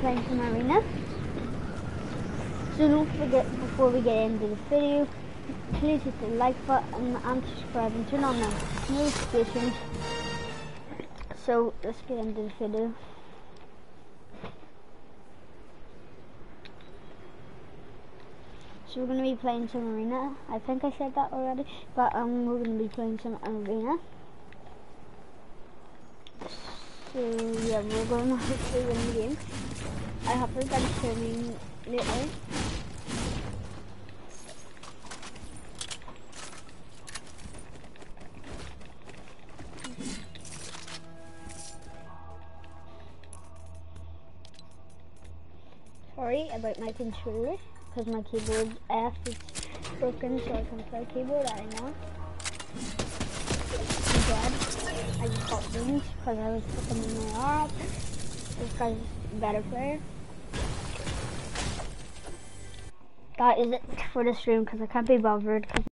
playing some arena. So don't forget, before we get into the video, please hit the like button and subscribe and turn on the notifications. So let's get into the video. So we're going to be playing some arena. I think I said that already, but we're going to be playing some arena. So yeah, we're going to hopefully win the game. I have heard that streaming lately. Sorry about my controller, because my keyboard F is broken, so I can't play keyboard anymore. I'm dead. I just got wings because I was putting in my arm. This guy's a better player. That is it for this stream because I can't be bothered.